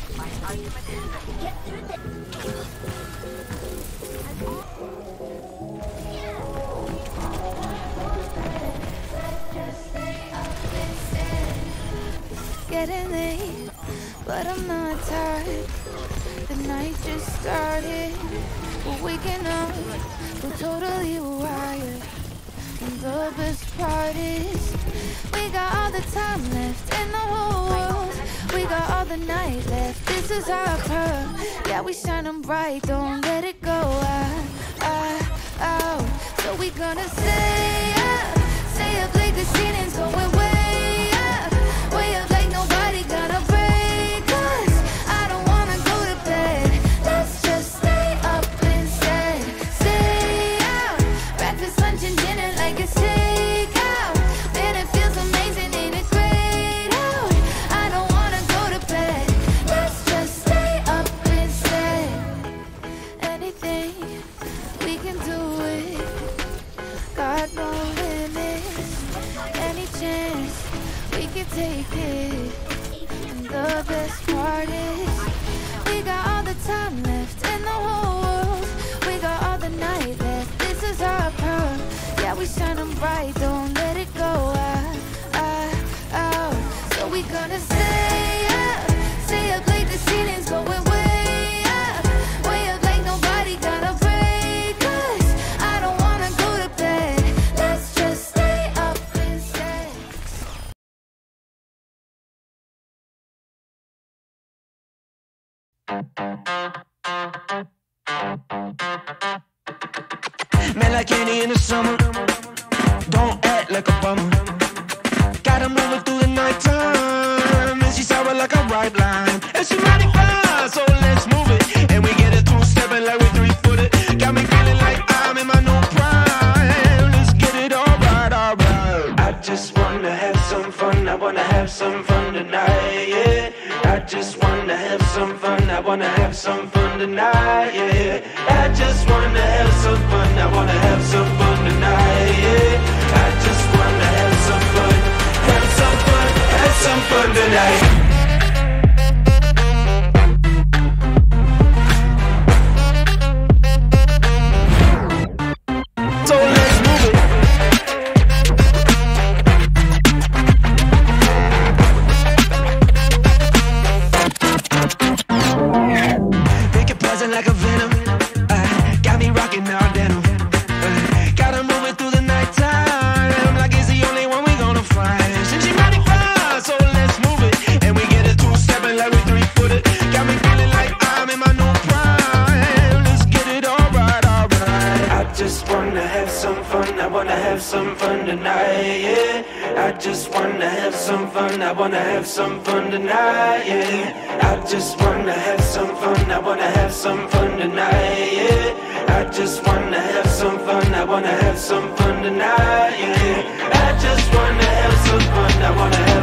Getting late, but I'm not tired. The night just started. We're waking up, we're totally wired. And the best part is, we got all the time left in the whole world. We got all the night left, this is our pearl. Yeah, we shining bright, don't let it go out. So we gonna stay up like the ceiling's going way up like nobody gonna break us. I don't wanna go to bed, let's just stay up instead. Stay out, breakfast, lunch and dinner like it's takeout. Man, it feels amazing, ain't it great out? I don't wanna go to bed, let's just stay up instead. Anything, we can do it, got no limits. Any chance, we can take it. And the best part is, we got all the time left in the whole world. We got all the night left, this is our pearl. Yeah, we shining bright, don't let it go out. So we gonna stay up like the ceiling's going way up like nobody gonna break us. I don't wanna go to bed, let's just stay up instead. Man like candy in the summer, don't act like a bummer. Got him moving through the nighttime, and she sour like a ripe lime. And she mighty fine, so let's move it. And we get it two-stepping like we three-footed. Got me feeling like I'm in my new prime. Let's get it alright. I just wanna have some fun, I wanna have some fun tonight, yeah. I just wanna have some fun, I wanna have some fun tonight, yeah. I just wanna have some fun, I wanna have some fun tonight, yeah. I just wanna have some fun, have some fun, have some fun tonight. So let's move it. Make it pleasant like a venom. Got me rocking our denim. Got her moving through the nighttime like it's the only one we gonna find. And she mighty fine, so let's move it. And we get it two-stepping like we three-footed. Got me feeling like I'm in my new prime. Let's get it alright. I just wanna have some fun, I wanna have some fun tonight, yeah. I just wanna have some fun, I wanna have some fun tonight, yeah. I just wanna have some fun, I wanna have some fun tonight, yeah. I just wanna have some fun, I wanna have some fun tonight, yeah. I just wanna have some fun, I wanna have